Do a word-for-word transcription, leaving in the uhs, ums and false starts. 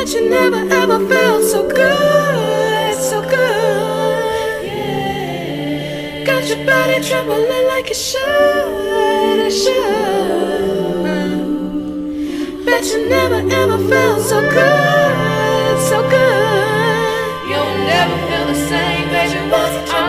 you never ever felt so good, so good. Yeah. Got your body trembling like it should, it should. Bet you never ever felt so good, so good. You'll never feel the same, baby, once I